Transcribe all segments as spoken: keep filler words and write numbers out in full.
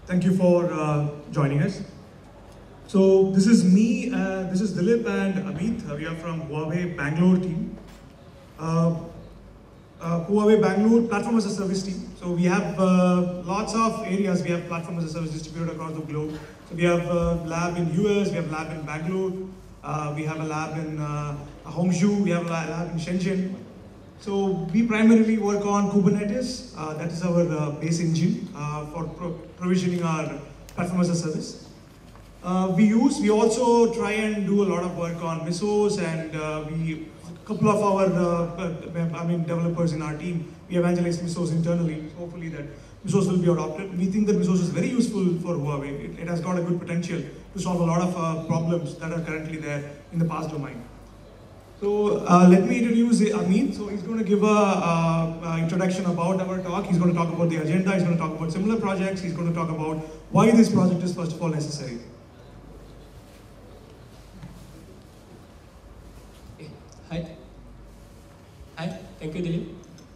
Thank you for uh, joining us. So this is me, uh, this is Dilip and Amit. Uh, we are from Huawei Bangalore team. Uh, uh, Huawei Bangalore Platform as a Service team. So we have uh, lots of areas. We have Platform as a Service distributed across the globe. So we have a lab in U S, we have a lab in Bangalore, uh, we have a lab in uh, Hongzhou, we have a lab in Shenzhen. So we primarily work on Kubernetes. Uh, that is our uh, base engine uh, for pro provisioning our Platform as a Service. Uh, we use, we also try and do a lot of work on Mesos, and uh, we, a couple of our, uh, I mean, developers in our team, we evangelize Mesos internally. So hopefully that Mesos will be adopted. We think that Mesos is very useful for Huawei. It, it has got a good potential to solve a lot of uh, problems that are currently there in the PaaS domain. So uh, let me introduce Amit. So he's going to give a, a, a introduction about our talk. He's going to talk about the agenda. He's going to talk about similar projects. He's going to talk about why this project is first of all necessary. Hi. Hi. Thank you, Dilip.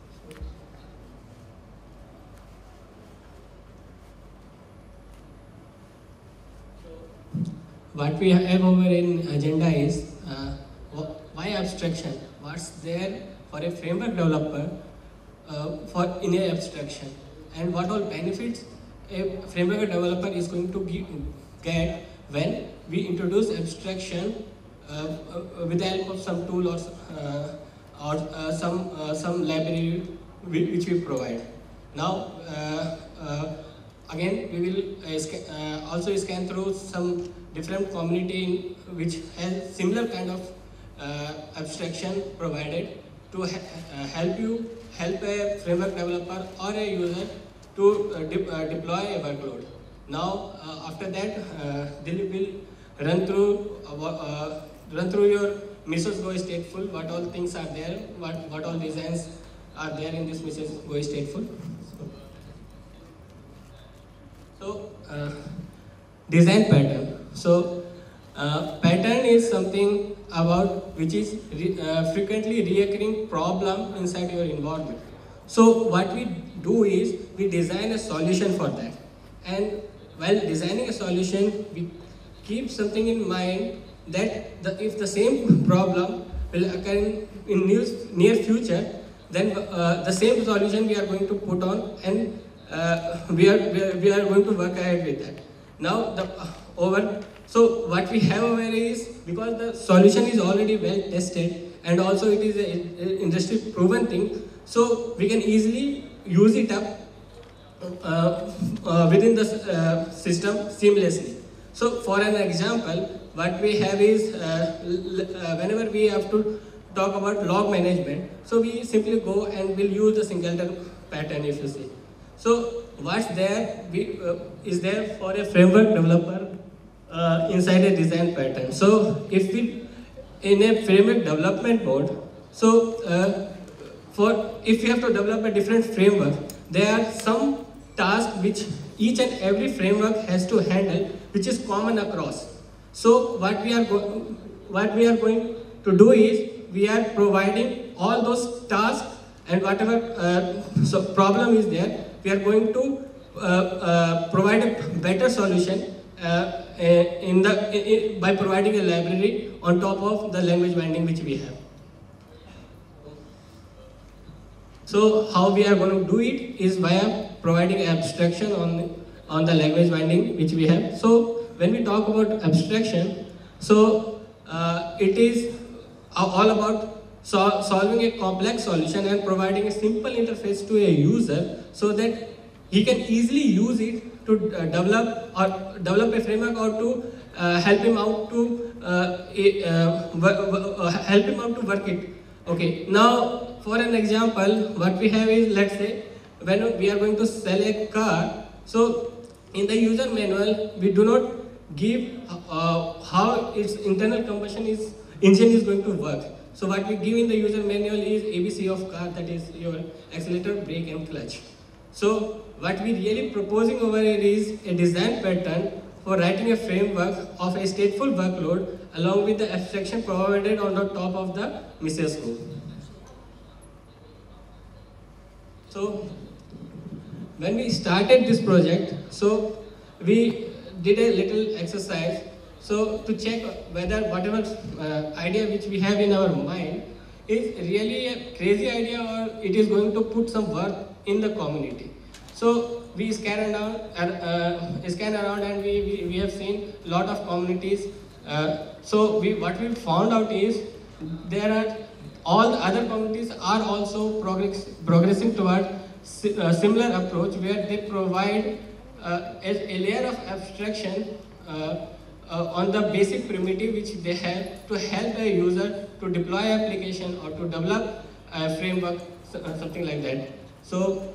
What we have over in agenda is uh, why abstraction? What's there for a framework developer uh, for in a abstraction, and what all benefits a framework developer is going to give, get when we introduce abstraction uh, uh, with the help of some tool or uh, or uh, some uh, some library which we provide. Now uh, uh, again we will uh, sc uh, also scan through some different community which has similar kind of uh, abstraction provided to ha uh, help you help a framework developer or a user to uh, de uh, deploy a workload. Now uh, after that, uh, Dilip will run through uh, uh, run through your Mesos Go Stateful, what all things are there, what what all designs are there in this Mesos Go Stateful. So, so uh, design pattern. So uh, pattern is something about which is re, uh, frequently recurring problem inside your environment. So what we do is we design a solution for that, and while designing a solution we keep something in mind that the, if the same problem will occur in, in near, near future, then uh, the same solution we are going to put on, and uh, we, are, we are we are going to work ahead with that. Now the uh, over so what we have over is, because the solution is already well tested and also it is a industry proven thing, so we can easily use it up uh, uh, within the uh, system seamlessly. So for an example, what we have is uh, uh, whenever we have to talk about log management, so we simply go and we'll use the singleton pattern, if you see. So what's there we, uh, is there for a framework developer uh, inside a design pattern. So if we in a framework development mode, so uh, for if you have to develop a different framework, there are some tasks which each and every framework has to handle, which is common across. So what we are what we are going to do is we are providing all those tasks, and whatever uh, so problem is there, we are going to uh, uh, provide a better solution uh, in the in, by providing a library on top of the language binding which we have. So how we are going to do it is via providing abstraction on on the language binding which we have. So when we talk about abstraction, so uh, it is all about sol solving a complex solution and providing a simple interface to a user so that he can easily use it to uh, develop or develop a framework, or to uh, help him out to uh, uh, uh, help him out to work it. Okay. Now, for an example, what we have is, let's say when we are going to sell a car. So in the user manual, we do not give uh, how its internal combustion is engine is going to work. So what we give in the user manual is A B C of car, that is your accelerator, brake and clutch. So what we really proposing over here is a design pattern for writing a framework of a stateful workload along with the abstraction provided on the top of the Mesos Go. So when we started this project, so we did a little exercise. So to check whether whatever uh, idea which we have in our mind is really a crazy idea or it is going to put some worth in the community. So we scan around, uh, scan around and we, we, we have seen a lot of communities. Uh, so we, what we found out is there are all the other communities are also progress, progressing toward si uh, similar approach where they provide uh, a, a layer of abstraction uh, uh, on the basic primitive which they have to help a user to deploy application or to develop a framework, something like that. So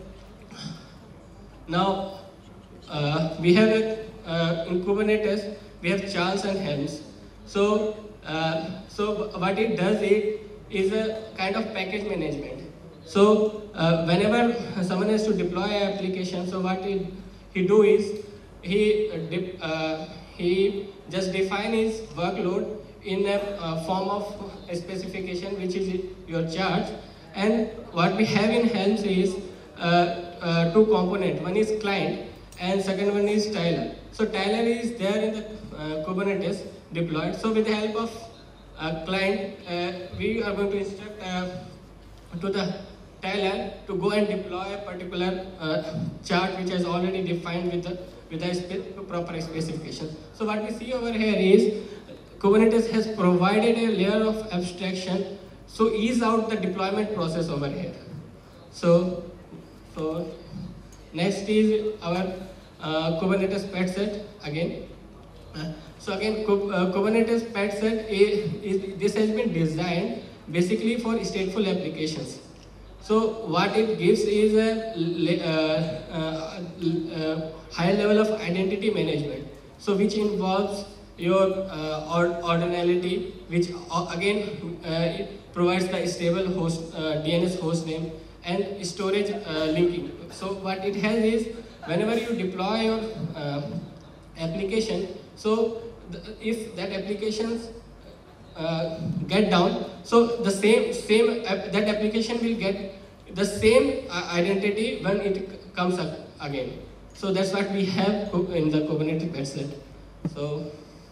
now uh, we have a, uh, in Kubernetes we have Charles and Helms. So uh, so what it does it is a kind of package management. So uh, whenever someone has to deploy an application, so what he, he do is he uh, uh, he just define his workload in a uh, form of a specification which is your charge. And what we have in Helms is uh, uh, two components. One is client and second one is tiler. So tiler is there in the uh, Kubernetes deployed. So with the help of uh, client, uh, we are going to instruct uh, to the tiler to go and deploy a particular uh, chart which is already defined with the with a spe proper specification. So what we see over here is Kubernetes has provided a layer of abstraction so ease out the deployment process over here. So, so next is our uh, Kubernetes pet set again. Uh, so again, uh, Kubernetes pet set is, is this has been designed basically for stateful applications. So what it gives is a uh, uh, uh, high level of identity management. So which involves your uh, ordinality, which uh, again uh, it provides the stable host uh, D N S host name and storage uh, linking. So what it has is whenever you deploy your uh, application, so the, if that applications uh, get down, so the same same uh, that application will get the same uh, identity when it comes up again. So that's what we have in the Kubernetes pet set. So,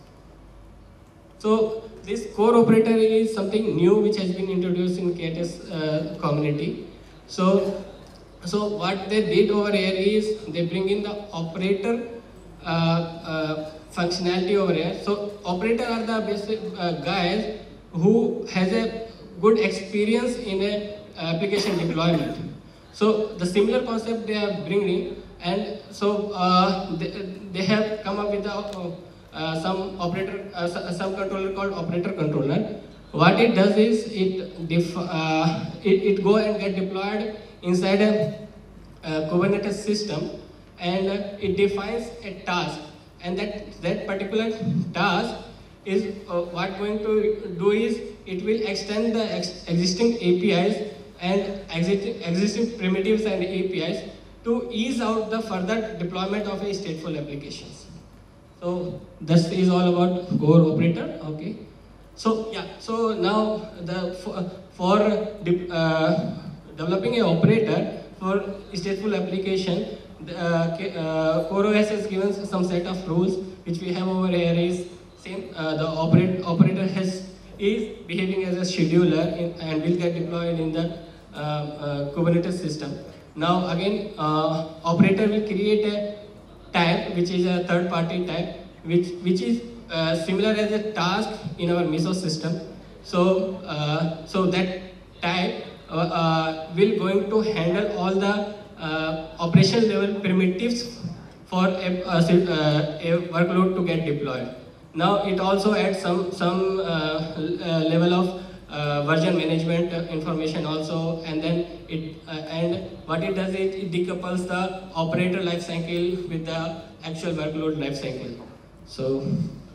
so this core operator is something new which has been introduced in K T S uh, community. So, so what they did over here is they bring in the operator uh, uh, functionality over here. So operator are the basic uh, guys who has a good experience in a application deployment. So the similar concept they are bringing, and so uh, they, they have come up with a, uh, some operator, uh, some controller called operator controller. What it does is it def, uh, it, it go and get deployed inside a, a Kubernetes system, and uh, it defines a task, and that that particular task is uh, what going to do is it will extend the ex existing A P Is and existing, existing primitives and A P Is to ease out the further deployment of a stateful applications. So this is all about core operator. Okay. So yeah. So now the for, for de uh, developing a operator for stateful application, the uh, uh, core O S has given some set of rules which we have over here. Is same. Uh, the operate, operator has is behaving as a scheduler in, and will get deployed in the uh, uh, Kubernetes system. Now again, uh, operator will create a type which is a third party type which, which is uh, similar as a task in our Meso system. So, uh, so that type uh, uh, will going to handle all the uh, operation level primitives for a, a, a workload to get deployed. Now it also adds some some uh, uh, level of uh, version management information also, and then it uh, and what it does is it decouples the operator lifecycle with the actual workload lifecycle. So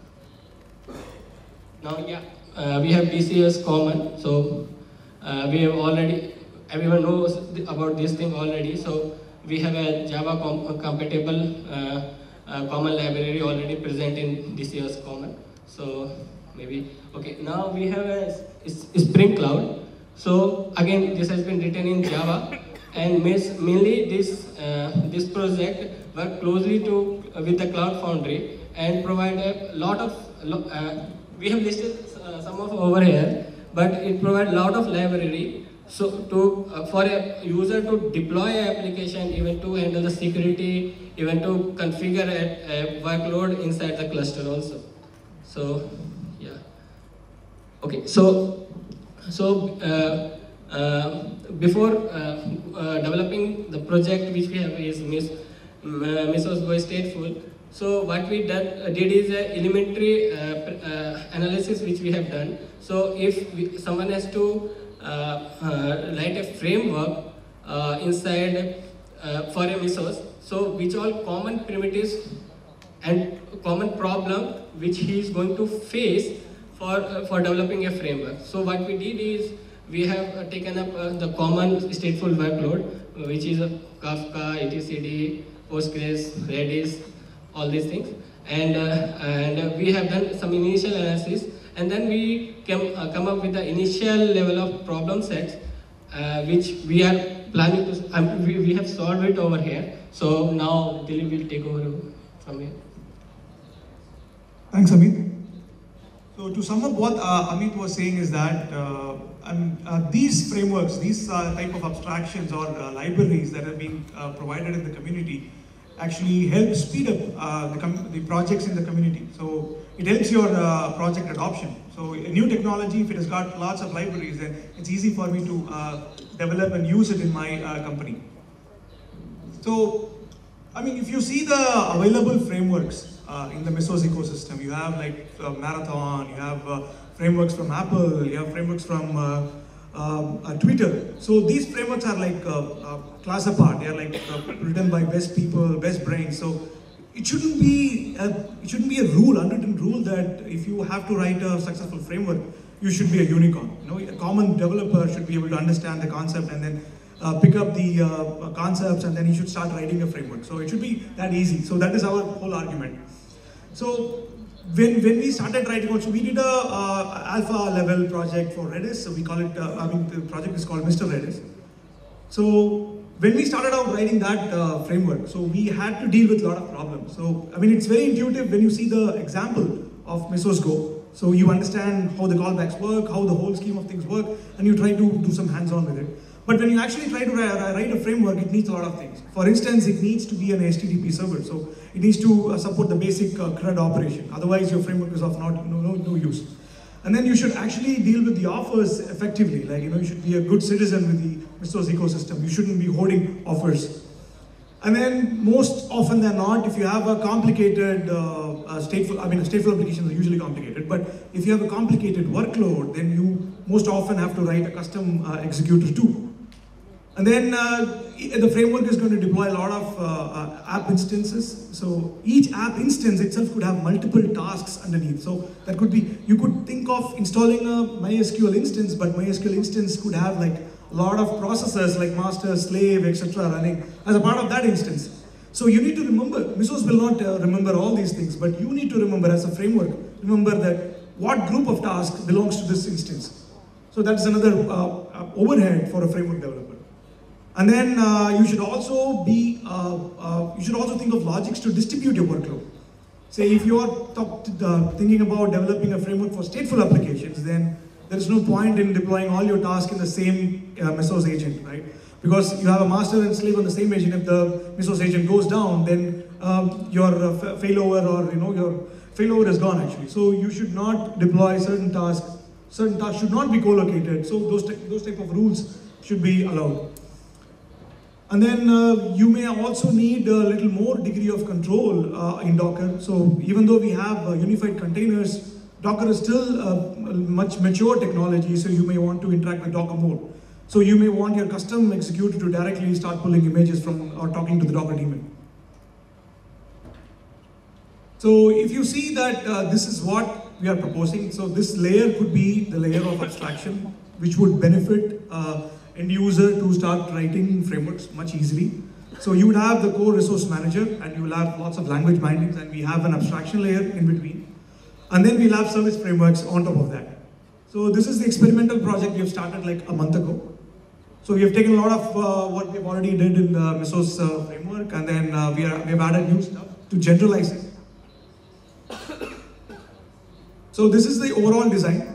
now yeah, uh, we have D C S common. So uh, we have already everyone knows about this thing already. So we have a Java com compatible. Uh, Uh, common library already present in D C S common. So maybe okay. Now we have a, a Spring Cloud. So again, this has been written in Java. And mainly this uh, this project work closely to uh, with the Cloud Foundry and provide a lot of uh, we have listed uh, some of over here, but it provides a lot of library. So to uh, for a user to deploy an application, even to handle the security, even to configure a, a workload inside the cluster also. So yeah. Okay. So so. Uh, Uh, before uh, uh, developing the project which we have is Miss uh, Mesos Go Stateful. So what we done, uh, did is a elementary uh, uh, analysis which we have done. So if we, someone has to uh, uh, write a framework uh, inside uh, for a Mesos, so which all common primitives and common problem which he is going to face for uh, for developing a framework. So what we did is we have uh, taken up uh, the common stateful workload, uh, which is uh, Kafka, etcd, Postgres, Redis, all these things, and uh, and uh, we have done some initial analysis, and then we came uh, come up with the initial level of problem sets, uh, which we are planning to. Um, we, we have solved it over here. So now Dilip will take over from here. Thanks, Amit. So to sum up what uh, Amit was saying is that uh, um, uh, these frameworks, these uh, type of abstractions or uh, libraries that have been uh, provided in the community actually help speed up uh, the, the projects in the community. So it helps your uh, project adoption. So a new technology, if it has got lots of libraries, then it's easy for me to uh, develop and use it in my uh, company. So, I mean, if you see the available frameworks Uh, in the Mesos ecosystem, you have like uh, Marathon, you have uh, frameworks from Apple, you have frameworks from uh, um, uh, Twitter. So these frameworks are like uh, uh, class apart. They are like uh, written by best people, best brains. So it shouldn't be a, it shouldn't be a rule, unwritten rule that if you have to write a successful framework, you should be a unicorn. You know, a common developer should be able to understand the concept and then uh, pick up the uh, concepts, and then he should start writing a framework. So it should be that easy. So that is our whole argument. So when, when we started writing also, we did a uh, alpha level project for Redis. So we call it, uh, I mean the project is called Mister Redis. So when we started out writing that uh, framework, so we had to deal with a lot of problems. So I mean it's very intuitive when you see the example of Mesos Go. So you understand how the callbacks work, how the whole scheme of things work, and you try to do some hands-on with it. But when you actually try to write a framework, it needs a lot of things. For instance, it needs to be an H T T P server, so it needs to uh, support the basic uh, CRUD operation. Otherwise, your framework is of not no, no, no use. And then you should actually deal with the offers effectively. Like you know, you should be a good citizen with the Mesos ecosystem. You shouldn't be hoarding offers. And then most often than not, if you have a complicated uh, uh, stateful, I mean, stateful applications are usually complicated. But if you have a complicated workload, then you most often have to write a custom uh, executor too. And then uh, the framework is going to deploy a lot of uh, uh, app instances. So each app instance itself could have multiple tasks underneath. So that could be, you could think of installing a MySQL instance, but MySQL instance could have like a lot of processes like master, slave, et cetera running as a part of that instance. So you need to remember, Mesos will not uh, remember all these things, but you need to remember as a framework, remember that what group of tasks belongs to this instance. So that's another uh, overhead for a framework developer. And then uh, you should also be, uh, uh, you should also think of logics to distribute your workload. Say if you are uh, thinking about developing a framework for stateful applications, then there is no point in deploying all your tasks in the same uh, Mesos agent, right? Because you have a master and slave on the same agent. If the Mesos agent goes down, then um, your uh, failover or you know your failover is gone actually. So you should not deploy certain tasks. Certain tasks should not be co-located. So those those type of rules should be allowed. And then uh, you may also need a little more degree of control uh, in Docker. So even though we have uh, unified containers, Docker is still a much mature technology, so you may want to interact with Docker more. So you may want your custom executor to directly start pulling images from or talking to the Docker daemon. So if you see that uh, this is what we are proposing, so this layer could be the layer of abstraction, which would benefit uh, end user to start writing frameworks much easily. So you would have the core resource manager, and you will have lots of language bindings, and we have an abstraction layer in between. And then we'll have service frameworks on top of that. So this is the experimental project we have started like a month ago. So we have taken a lot of uh, what we've already did in the Mesos uh, framework, and then uh, we, are, we have added new stuff to generalize it. So this is the overall design.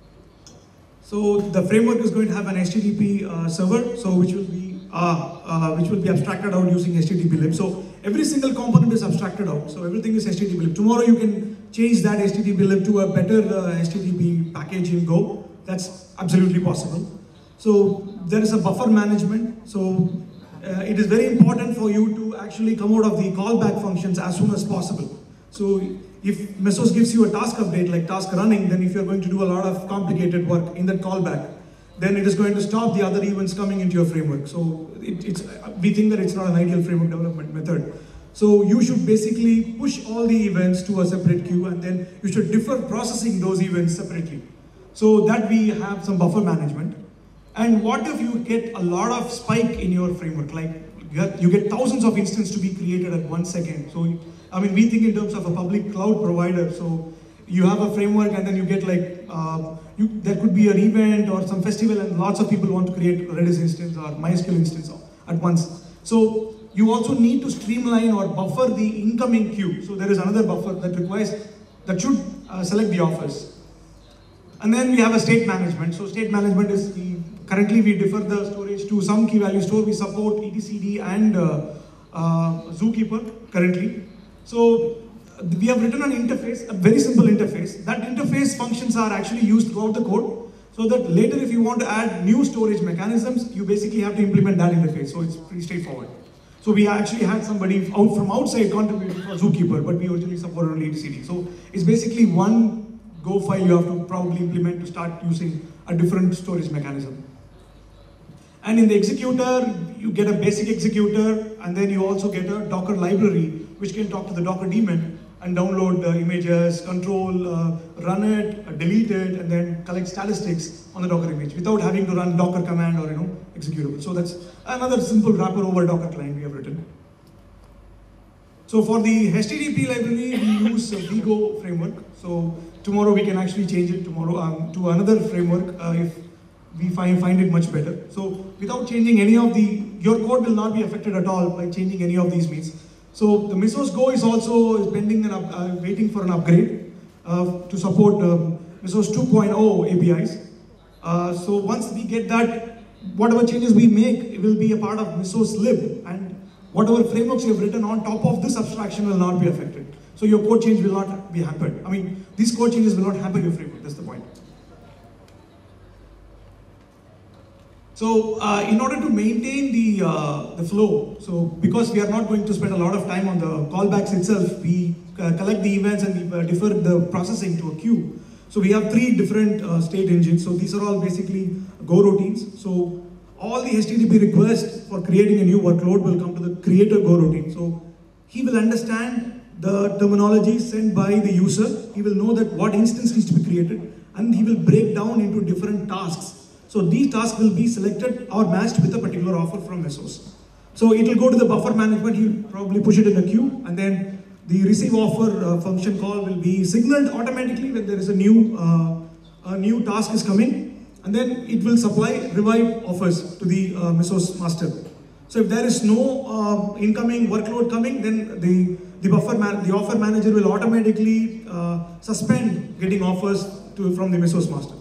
So the framework is going to have an H T T P uh, server, so which will be uh, uh, which will be abstracted out using H T T P lib. So every single component is abstracted out. So everything is H T T P lib. Tomorrow you can change that H T T P lib to a better uh, H T T P package in Go. That's absolutely possible. So there is a buffer management. So uh, it is very important for you to actually come out of the callback functions as soon as possible. So if Mesos gives you a task update like task running, then if you're going to do a lot of complicated work in that callback, then it is going to stop the other events coming into your framework. So it, it's, we think that it's not an ideal framework development method. So you should basically push all the events to a separate queue, and then you should defer processing those events separately. So that we have some buffer management. And what if you get a lot of spike in your framework? Like you get, you get thousands of instances to be created at one second. So I mean, we think in terms of a public cloud provider. So you have a framework, and then you get like, uh, you, there could be an event or some festival, and lots of people want to create a Redis instance or MySQL instance at once. So you also need to streamline or buffer the incoming queue. So there is another buffer that requires, that should uh, select the offers. And then we have a state management. So state management is, we, currently we defer the storage to some key value store. We support etcd and uh, uh, Zookeeper currently. So we have written an interface, a very simple interface. That interface functions are actually used throughout the code, so that later if you want to add new storage mechanisms, you basically have to implement that interface. So it's pretty straightforward. So we actually had somebody out from outside contributing for Zookeeper, but we originally supported only etcd. So it's basically one Go file you have to probably implement to start using a different storage mechanism. And in the executor, you get a basic executor, and then you also get a Docker library, which can talk to the Docker daemon and download uh, images, control, uh, run it, uh, delete it, and then collect statistics on the Docker image without having to run Docker command or you know executable. So that's another simple wrapper over Docker client we have written. So for the H T T P library, we use uh, Vigo framework. So tomorrow we can actually change it tomorrow um, to another framework uh, if we find, find it much better. So without changing any of the, your code will not be affected at all by changing any of these means. So the Mesos Go is also pending and uh, waiting for an upgrade uh, to support um, Mesos two point oh A P Is. Uh, so once we get that, whatever changes we make, it will be a part of Mesos lib, and whatever frameworks you have written on top of this abstraction will not be affected. So your code change will not be hampered. I mean, these code changes will not hamper your framework, that's the point. So uh, in order to maintain the, uh, the flow, so because we are not going to spend a lot of time on the callbacks itself, we uh, collect the events and we uh, defer the processing to a queue. So we have three different uh, state engines. So these are all basically Go routines. So all the H T T P requests for creating a new workload will come to the creator Go routine. So he will understand the terminology sent by the user. He will know that what instance needs to be created, and he will break down into different tasks. So these tasks will be selected or matched with a particular offer from Mesos. So it will go to the buffer management, he'll probably push it in a queue, and then the receive offer uh, function call will be signaled automatically when there is a new, uh, a new task is coming, and then it will supply revive offers to the uh, Mesos master. So if there is no uh, incoming workload coming, then the, the buffer man, the offer manager will automatically uh, suspend getting offers to, from the Mesos master.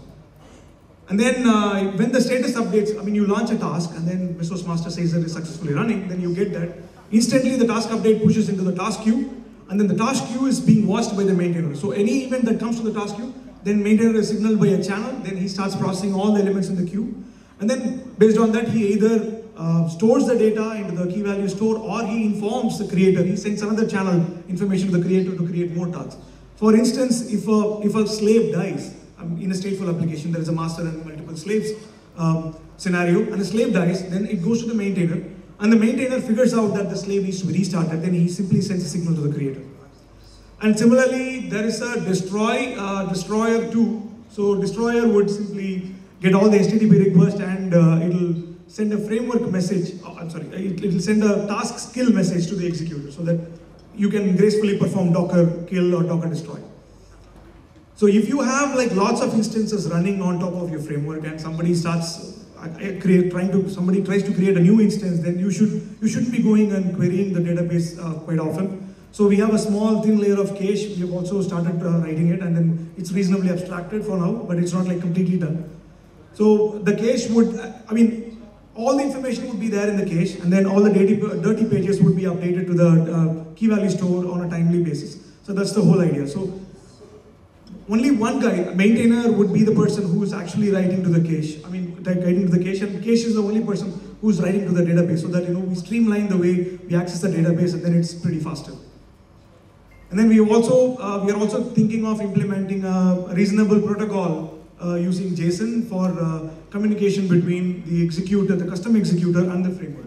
And then uh, when the status updates, I mean, you launch a task and then Mesos master says that it's successfully running, then you get that. Instantly the task update pushes into the task queue, and then the task queue is being watched by the maintainer. So any event that comes to the task queue, then maintainer is signaled by a channel, then he starts processing all the elements in the queue. And then based on that, he either uh, stores the data into the key value store, or he informs the creator. He sends another channel information to the creator to create more tasks. For instance, if a, if a slave dies, in a stateful application, there is a master and multiple slaves um, scenario, and a slave dies, then it goes to the maintainer, and the maintainer figures out that the slave needs to be restarted, then he simply sends a signal to the creator. And similarly, there is a destroy, uh, destroyer too. So destroyer would simply get all the H T T P requests, and uh, it'll send a framework message, oh, I'm sorry, it, it'll send a task skill message to the executor so that you can gracefully perform Docker kill or Docker destroy. So if you have like lots of instances running on top of your framework and somebody starts create, trying to, somebody tries to create a new instance, then you should you shouldn't be going and querying the database uh, quite often. So we have a small thin layer of cache. We have also started uh, writing it, and then it's reasonably abstracted for now, but it's not like completely done. So the cache would, I mean, all the information would be there in the cache, and then all the dirty, dirty pages would be updated to the uh, key value store on a timely basis. So that's the whole idea. So only one guy, a maintainer, would be the person who is actually writing to the cache. I mean, writing to the cache, and cache is the only person who's writing to the database, so that, you know, we streamline the way we access the database, and then it's pretty faster. And then we also uh, we are also thinking of implementing a reasonable protocol uh, using JSON for uh, communication between the executor, the custom executor, and the framework.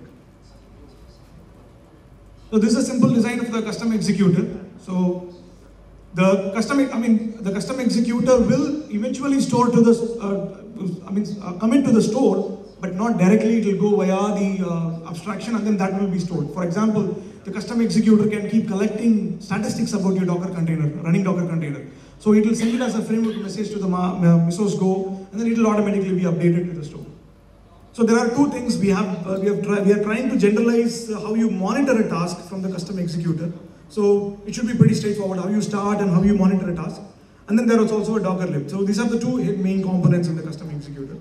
So this is a simple design of the custom executor. So the custom, I mean, the custom executor will eventually store to the, uh, I mean, uh, commit to the store, but not directly. It will go via the uh, abstraction, and then that will be stored. For example, the custom executor can keep collecting statistics about your Docker container, running Docker container. So it will send it as a framework message to the Mesos Go, and then it will automatically be updated to the store. So there are two things we have. Uh, we have try, we are trying to generalize uh, how you monitor a task from the custom executor. So it should be pretty straightforward how you start and how you monitor a task. And then there is also a Docker lib. So these are the two main components in the custom executor.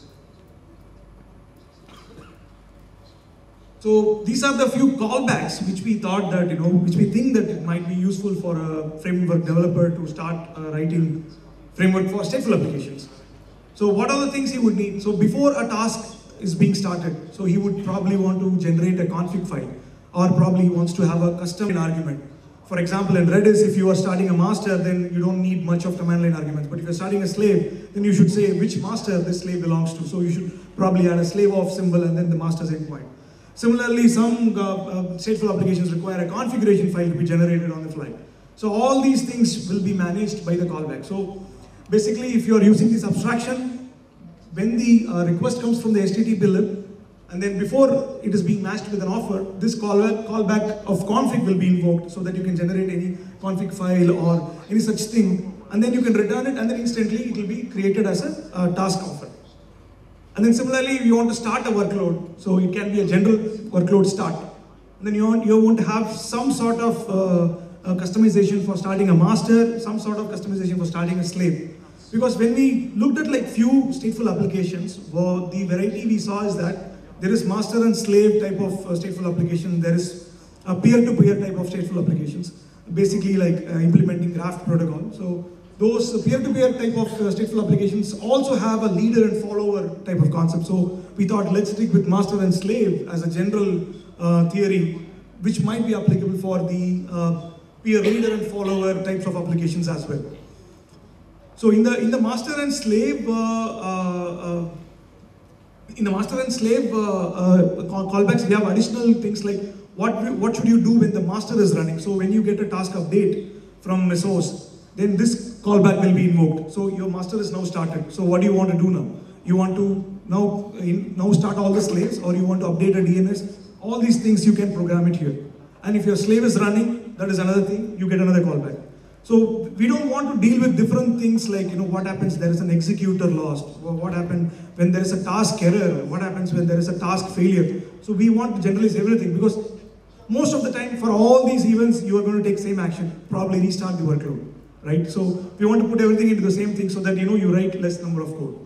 So these are the few callbacks which we thought that, you know, which we think that it might be useful for a framework developer to start uh, writing framework for stateful applications. So what are the things he would need? So before a task is being started, so he would probably want to generate a config file, or probably he wants to have a custom argument. For example, in Redis, if you are starting a master, then you don't need much of command line arguments. But if you're starting a slave, then you should say which master this slave belongs to. So you should probably add a slave of symbol and then the master's endpoint. Similarly, some uh, uh, stateful applications require a configuration file to be generated on the fly. So all these things will be managed by the callback. So basically, if you are using this abstraction, when the uh, request comes from the H T T P lib, and then before it is being matched with an offer, this callback, callback of config will be invoked, so that you can generate any config file or any such thing, and then you can return it, and then instantly it will be created as a uh, task offer. And then similarly, if you want to start a workload, so it can be a general workload start. And then you want, you want to have some sort of uh, uh, customization for starting a master, some sort of customization for starting a slave. Because when we looked at like few stateful applications, well, the variety we saw is that there is master and slave type of uh, stateful application, there is a peer-to-peer type of stateful applications, basically like uh, implementing graph protocol. So those peer-to-peer type of uh, stateful applications also have a leader and follower type of concept. So we thought, let's stick with master and slave as a general uh, theory, which might be applicable for the uh, peer leader and follower types of applications as well. So in the in the master and slave uh, uh, uh, in the master and slave uh, uh, callbacks, we have additional things like what what should you do when the master is running. So when you get a task update from Mesos, then this callback will be invoked. So your master is now started. So what do you want to do now? You want to now, in, now start all the slaves, or you want to update a D N S? All these things you can program it here. And if your slave is running, that is another thing, you get another callback. So we don't want to deal with different things like, you know, what happens there is an executor lost, or what happened when there is a task error, what happens when there is a task failure. So we want to generalize everything, because most of the time for all these events, you are going to take same action, probably restart the workload. Right? So we want to put everything into the same thing so that, you know, you write less number of code.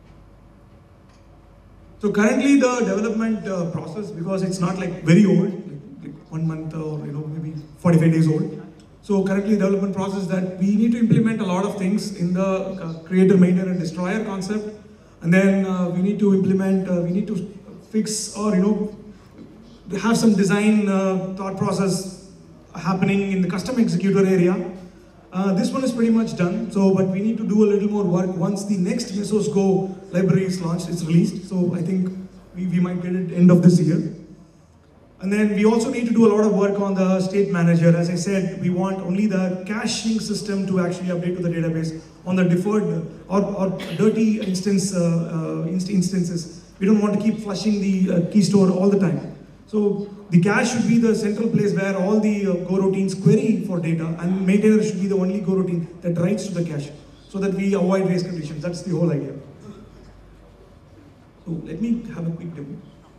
So currently the development uh, process, because it's not like very old, like, like one month or, you know, maybe forty-five days old. So currently the development process that we need to implement a lot of things in the uh, creator, maintainer, and destroyer concept. And then uh, we need to implement, uh, we need to fix, or, you know, have some design uh, thought process happening in the custom executor area. Uh, this one is pretty much done, so but we need to do a little more work once the next Mesos Go library is launched, it's released. So I think we, we might get it end of this year. And then we also need to do a lot of work on the state manager. As I said, we want only the caching system to actually update to the database on the deferred or, or dirty instance uh, uh, inst instances. We don't want to keep flushing the uh, key store all the time. So the cache should be the central place where all the uh, Go routines query for data, and maintainer should be the only Go routine that writes to the cache, so that we avoid race conditions. That's the whole idea. So let me have a quick demo.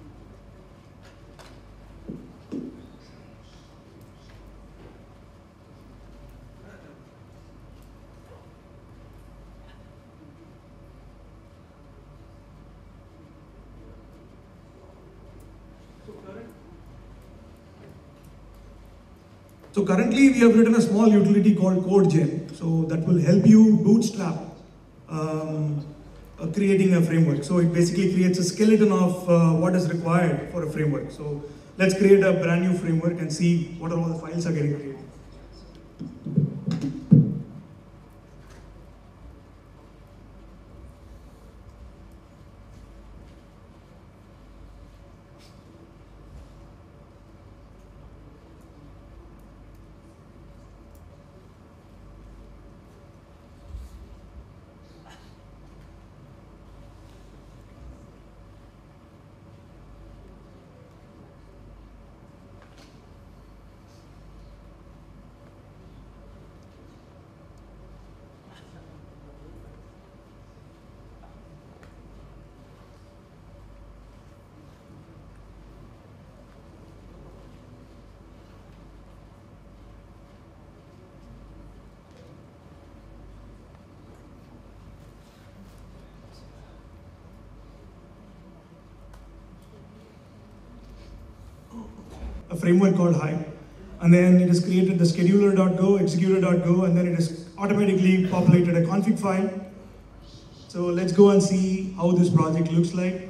So currently we have written a small utility called CodeGen, so that will help you bootstrap um, uh, creating a framework. So it basically creates a skeleton of uh, what is required for a framework. So let's create a brand new framework and see what are all the files are getting created. A framework called Hive, and then it has created the scheduler.go, executor.go, and then it has automatically populated a config file. So let's go and see how this project looks like.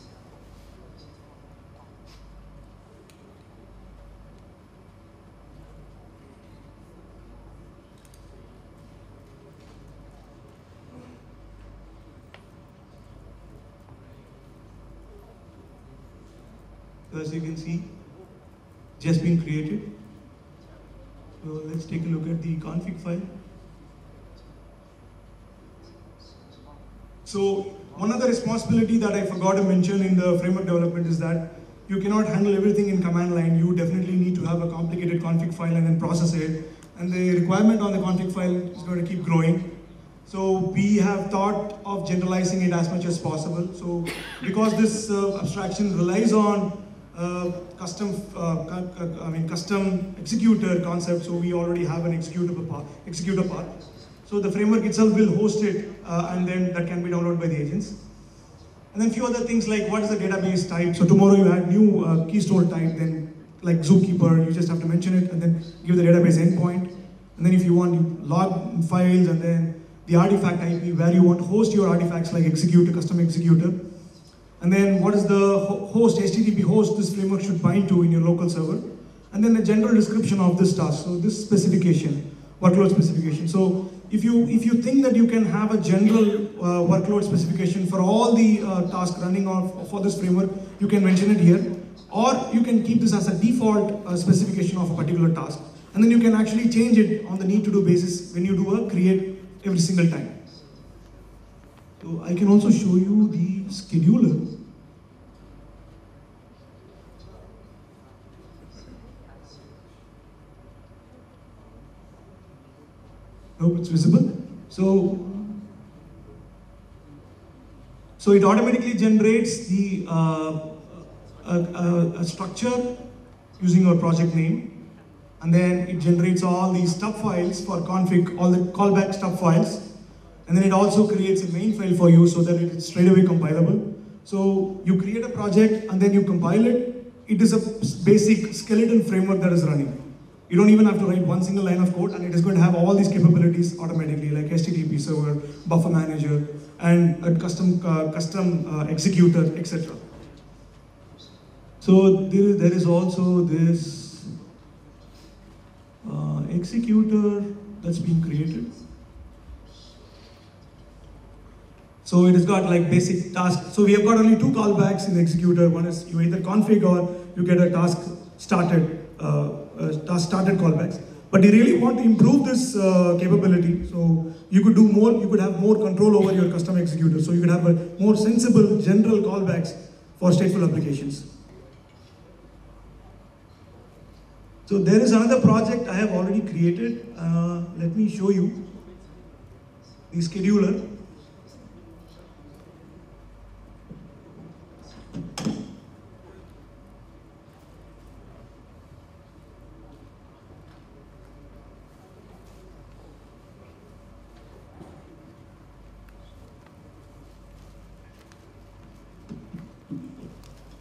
So as you can see, just been created. So let's take a look at the config file. So one other responsibility that I forgot to mention in the framework development is that you cannot handle everything in command line. You definitely need to have a complicated config file and then process it. And the requirement on the config file is going to keep growing. So we have thought of generalizing it as much as possible. So because this uh, abstraction relies on Uh, custom, uh, I mean, custom executor concept. So we already have an executor path. Executor path. So the framework itself will host it, uh, and then that can be downloaded by the agents. And then few other things like what is the database type. So tomorrow you add new uh, key store type, then like Zookeeper, you just have to mention it, and then give the database endpoint. And then if you want, you log files, and then the artifact I P where you want to host your artifacts like executor, custom executor. And then what is the host, H T T P host this framework should bind to in your local server. And then a general description of this task. So this specification, workload specification. So if you if you think that you can have a general uh, workload specification for all the uh, tasks running on for this framework, you can mention it here. Or you can keep this as a default uh, specification of a particular task. And then you can actually change it on the need to do basis when you do a create every single time. So I can also show you the scheduler. Hope it's visible. So, so it automatically generates the uh, a, a, a structure using our project name, and then it generates all these stub files for config, all the callback stub files. And then it also creates a main file for you so that it is straight away compilable. So you create a project and then you compile it. It is a basic skeleton framework that is running. You don't even have to write one single line of code, and it is going to have all these capabilities automatically, like H T T P server, buffer manager, and a custom uh, custom uh, executor, et cetera. So there, there is also this uh, executor that's being created. So it has got like basic tasks. So we have got only two callbacks in the executor. One is you either config or you get a task started, uh, uh, task started callbacks. But you really want to improve this uh, capability. So you could do more, you could have more control over your custom executor. So you could have a more sensible general callbacks for stateful applications. So there is another project I have already created. Uh, let me show you the scheduler.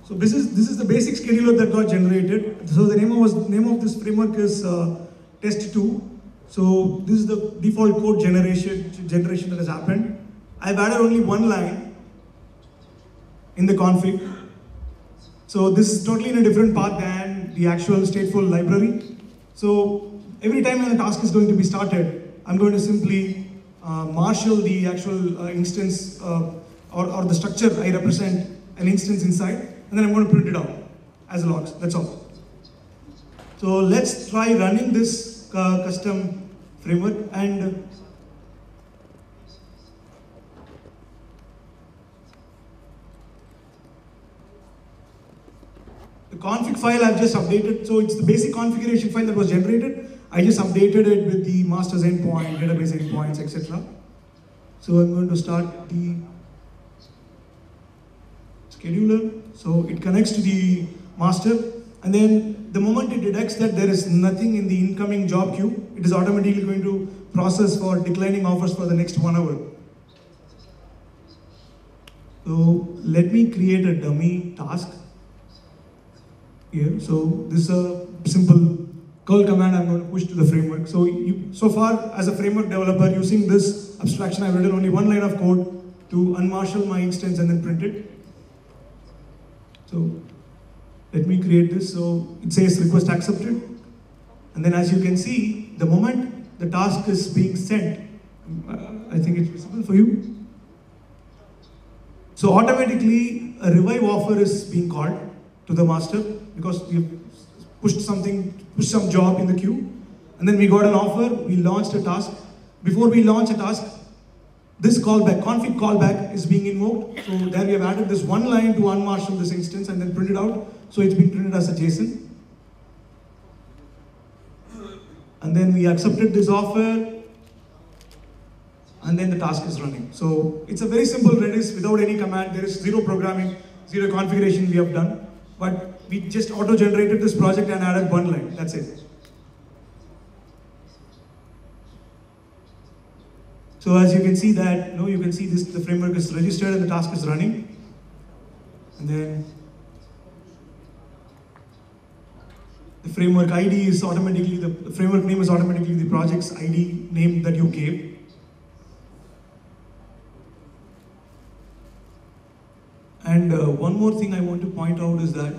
So this is this is the basic scheduler that got generated. So the name of was name of this framework is uh, test two. So this is the default code generation generation that has happened. I've added only one line in the config. So this is totally in a different path than the actual stateful library. So every time when a task is going to be started, I'm going to simply uh, marshal the actual uh, instance uh, or, or the structure I represent an instance inside, and then I'm going to print it out as logs. That's all. So let's try running this uh, custom framework, and the config file I've just updated. So it's the basic configuration file that was generated. I just updated it with the master's endpoint, database endpoints, et cetera. So I'm going to start the scheduler. So it connects to the master, and then the moment it detects that there is nothing in the incoming job queue, it is automatically going to process for declining offers for the next one hour. So let me create a dummy task here. So this is a simple curl command I'm going to push to the framework. So you, so far as a framework developer using this abstraction, I've written only one line of code to unmarshal my instance and then print it. So let me create this. So it says request accepted. And then as you can see, the moment the task is being sent, uh, I think it's visible for you. So automatically a revive offer is being called to the master because we've pushed something, pushed some job in the queue. And then we got an offer, we launched a task. Before we launch a task, this callback, config callback is being invoked. So there we have added this one line to unmarshal this instance and then print it out. So it's been printed as a JSON. And then we accepted this offer. And then the task is running. So it's a very simple Redis without any command. There is zero programming, zero configuration we have done. But we just auto-generated this project and added one line. That's it. So as you can see that, you know, you can see this, the framework is registered and the task is running. And then the framework I D is automatically, the, the framework name is automatically the project's I D name that you gave. And uh, one more thing I want to point out is that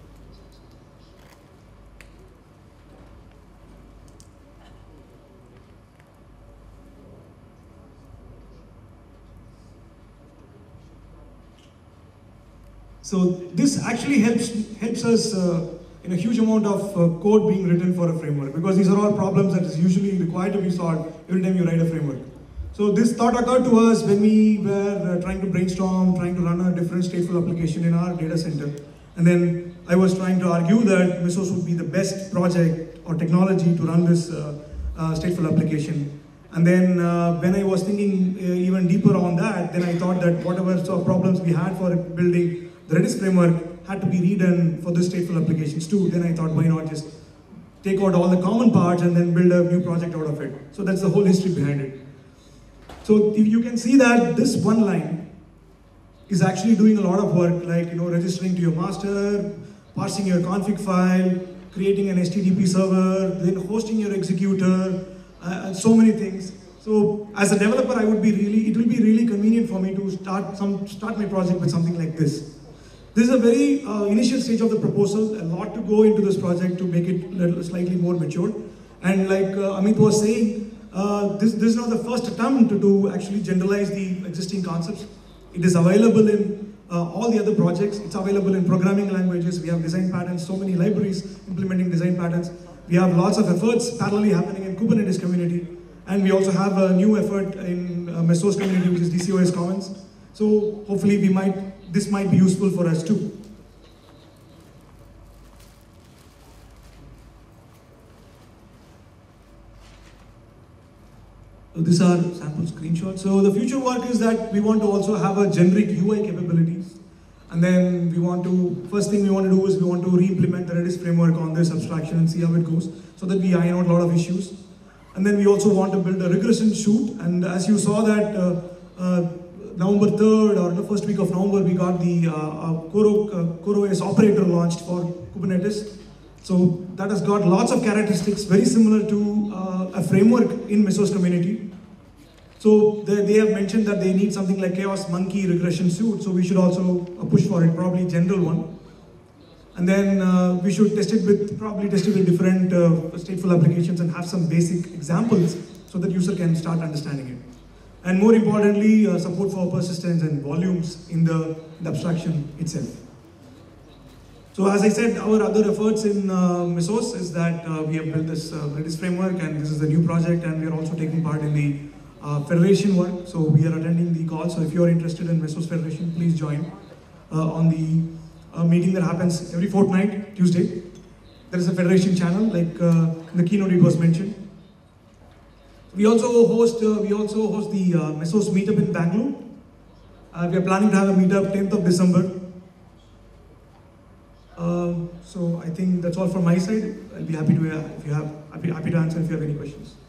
so this actually helps helps us uh, in a huge amount of uh, code being written for a framework, because these are all problems that is usually required to be solved every time you write a framework. So this thought occurred to us when we were uh, trying to brainstorm, trying to run a different stateful application in our data center. And then I was trying to argue that Mesos would be the best project or technology to run this uh, uh, stateful application. And then uh, when I was thinking uh, even deeper on that, then I thought that whatever sort of problems we had for building the Redis framework had to be redone for this stateful applications too. Then I thought, why not just take out all the common parts and then build a new project out of it. So that's the whole history behind it. So if you can see that this one line is actually doing a lot of work, like, you know, registering to your master, parsing your config file, creating an H T T P server, then hosting your executor, uh, and so many things. So as a developer, I would be really, it will be really convenient for me to start some start my project with something like this. This is a very uh, initial stage of the proposal, a lot to go into this project to make it little, slightly more mature. And like uh, Amit was saying, uh, this, this is not the first attempt to, to actually generalize the existing concepts. It is available in uh, all the other projects. It's available in programming languages. We have design patterns, so many libraries implementing design patterns. We have lots of efforts parallelly happening in Kubernetes community. And we also have a new effort in uh, Mesos community, which is D C O S Commons. So hopefully we might, this might be useful for us too. So these are sample screenshots. So the future work is that we want to also have a generic U I capabilities. And then we want to, first thing we want to do is we want to re-implement the Redis framework on this abstraction and see how it goes, so that we iron out a lot of issues. And then we also want to build a regression chute. And as you saw that, uh, uh, November third or the first week of November, we got the uh, uh, Coro, uh, CoreOS operator launched for Kubernetes. So that has got lots of characteristics very similar to uh, a framework in Mesos community. So they, they have mentioned that they need something like Chaos Monkey regression suite, so we should also uh, push for it, probably general one. And then uh, we should test it with, probably test it with different uh, stateful applications and have some basic examples so that user can start understanding it. And more importantly, uh, support for persistence and volumes in the, in the abstraction itself. So as I said, our other efforts in uh, Mesos is that uh, we have built this uh, Redis framework, and this is the new project, and we are also taking part in the uh, Federation work. So we are attending the call, so if you are interested in Mesos Federation, please join uh, on the uh, meeting that happens every fortnight, Tuesday. There is a Federation channel, like uh, in the keynote it was mentioned. We also host, uh, we also host the uh, Mesos meetup in Bangalore. Uh, we are planning to have a meetup tenth of December. Uh, so I think that's all from my side. I'll be happy to, uh, if you have, happy, happy to answer if you have any questions.